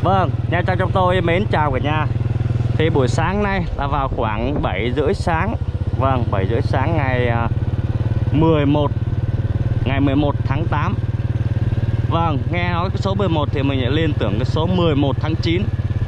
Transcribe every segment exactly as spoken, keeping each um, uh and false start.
Vâng, Nha Trang trong tôi mến chào cả nhà. Thì buổi sáng nay là vào khoảng bảy rưỡi sáng. Vâng, bảy rưỡi sáng ngày mười một ngày mười một tháng tám. Vâng, nghe nói cái số mười một thì mình lại liên tưởng cái số mười một tháng chín.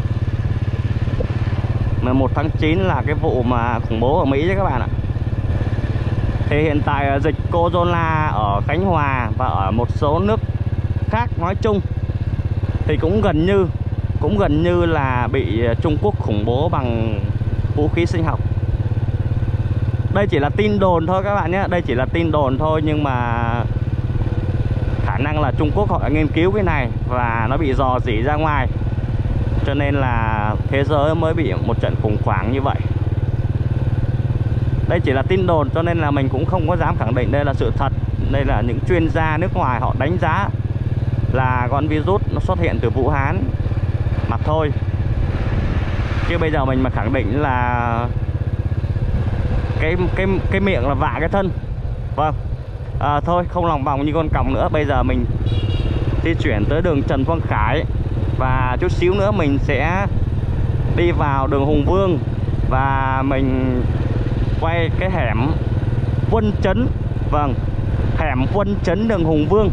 mười một tháng chín là cái vụ mà khủng bố ở Mỹ đấy các bạn ạ. Thì hiện tại dịch corona ở Khánh Hòa và ở một số nước khác nói chung thì cũng gần như cũng gần như là bị Trung Quốc khủng bố bằng vũ khí sinh học. Đây chỉ là tin đồn thôi các bạn nhé, đây chỉ là tin đồn thôi, nhưng mà khả năng là Trung Quốc họ đã nghiên cứu cái này và nó bị rò rỉ ra ngoài, cho nên là thế giới mới bị một trận khủng hoảng như vậy. Đây chỉ là tin đồn cho nên là mình cũng không có dám khẳng định đây là sự thật. Đây là những chuyên gia nước ngoài họ đánh giá là con virus nó xuất hiện từ Vũ Hán mà thôi. Chứ bây giờ mình mà khẳng định là cái cái cái miệng là vạ cái thân. Vâng. À, thôi không lòng vòng như con còng nữa. Bây giờ mình di chuyển tới đường Trần Quang Khải và chút xíu nữa mình sẽ đi vào đường Hùng Vương và mình quay cái hẻm Quân Trấn. Vâng, hẻm Quân Trấn đường Hùng Vương.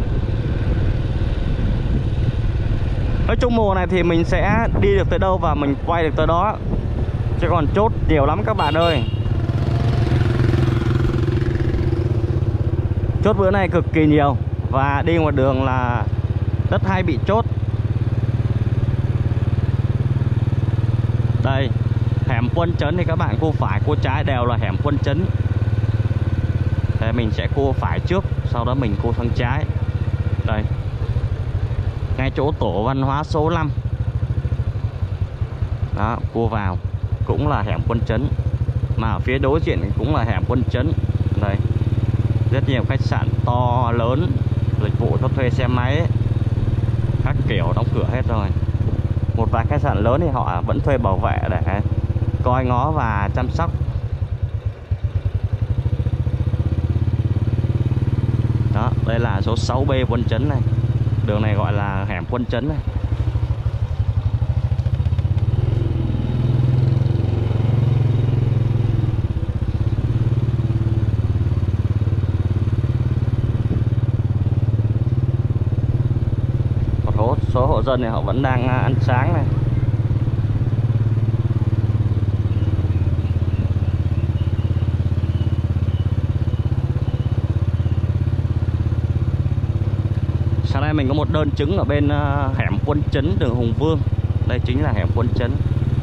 Nói chung mùa này thì mình sẽ đi được tới đâu và mình quay được tới đó, chứ còn chốt nhiều lắm các bạn ơi. Chốt bữa này cực kỳ nhiều và đi ngoài đường là rất hay bị chốt. Đây, hẻm Quân Trấn thì các bạn cua phải cua trái đều là hẻm Quân Trấn. Đây, mình sẽ cua phải trước, sau đó mình cua sang trái. Đây, ngay chỗ tổ văn hóa số năm. Đó, cua vào cũng là hẻm Quân Trấn, mà ở phía đối diện cũng là hẻm Quân Trấn. Đây, rất nhiều khách sạn to lớn, dịch vụ cho thuê xe máy các kiểu đóng cửa hết rồi. Một vài khách sạn lớn thì họ vẫn thuê bảo vệ để coi ngó và chăm sóc. Đó, đây là số sáu B Quân Trấn này. Đường này gọi là hẻm Quân Trấn này. Một số hộ dân này họ vẫn đang ăn sáng này. Sáng nay mình có một đơn chứng ở bên hẻm Quân Trấn đường Hùng Vương. Đây chính là hẻm Quân Trấn.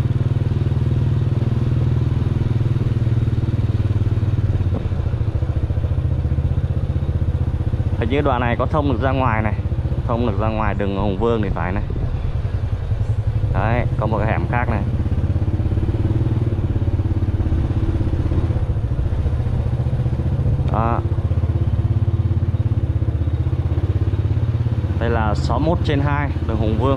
Hình như đoạn này có thông được ra ngoài này, thông được ra ngoài đường Hùng Vương thì phải này. Đấy, có một cái hẻm khác này. Đó. Đây là sáu mươi mốt trên hai đường Hùng Vương.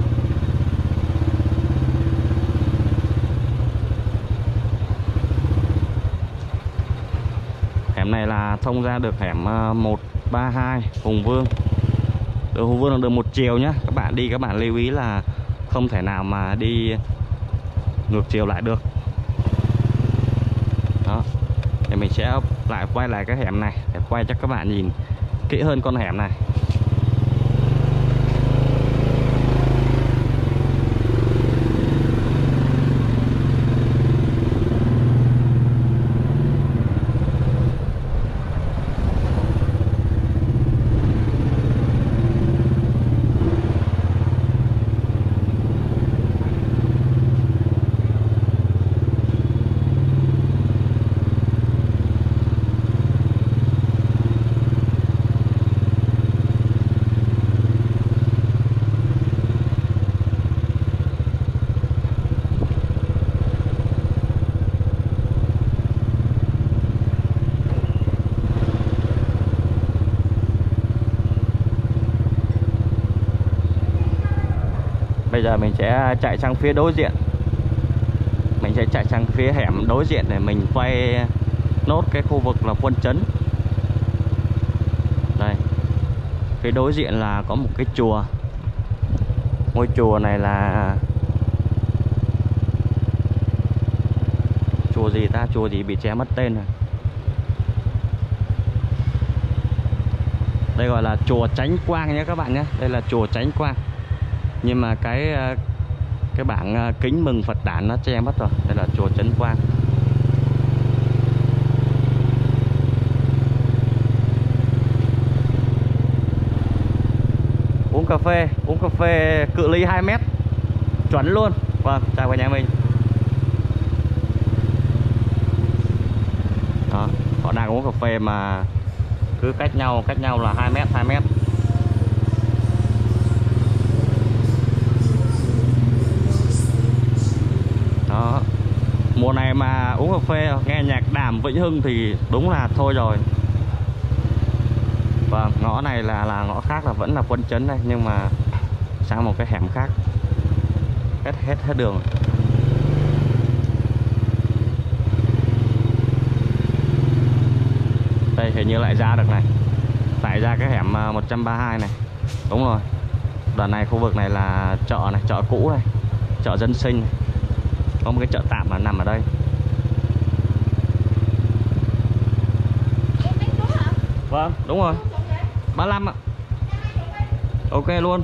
Hẻm này là thông ra được hẻm một ba hai Hùng Vương. Đường Hùng Vương là đường một chiều nhé. Các bạn đi các bạn lưu ý là không thể nào mà đi ngược chiều lại được. Đó. Thì mình sẽ lại quay lại cái hẻm này để quay cho các bạn nhìn kỹ hơn con hẻm này. Bây giờ mình sẽ chạy sang phía đối diện. Mình sẽ chạy sang phía hẻm đối diện để mình quay nốt cái khu vực là Quân Trấn. Đây, phía đối diện là có một cái chùa. Ngôi chùa này là chùa gì ta? Chùa gì bị che mất tên rồi. Đây gọi là chùa Chánh Quang nhé các bạn nhé. Đây là chùa Chánh Quang. Nhưng mà cái cái bảng kính mừng Phật đản nó che mất rồi. Đây là chùa Chánh Quang. Uống cà phê, uống cà phê cự ly hai mét. Chuẩn luôn. Vâng, chào cả nhà mình. Đó, họ đang uống cà phê mà cứ cách nhau, cách nhau là hai mét, hai mét. Đó. Mùa này mà uống cà phê nghe nhạc Đàm Vĩnh Hưng thì đúng là thôi rồi. Vâng, ngõ này là là ngõ khác, là vẫn là Quân Trấn đây, nhưng mà sang một cái hẻm khác. Hết hết hết đường. Đây hình như lại ra được này. Lại ra cái hẻm một trăm ba mươi hai này. Đúng rồi. Đoạn này khu vực này là chợ này, chợ cũ này, chợ dân sinh này. Có một cái chợ tạm mà nằm ở đây. Vâng, đúng rồi. ba mươi lăm ạ. Ok luôn.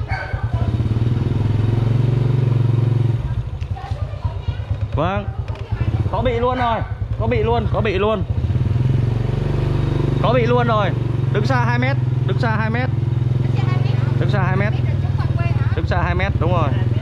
Vâng. Có bị luôn rồi. Có bị luôn, có bị luôn. Có bị luôn rồi. Đứng xa hai mét. Đứng xa hai mét. Đứng xa hai mét. Đứng xa hai mét, đúng rồi.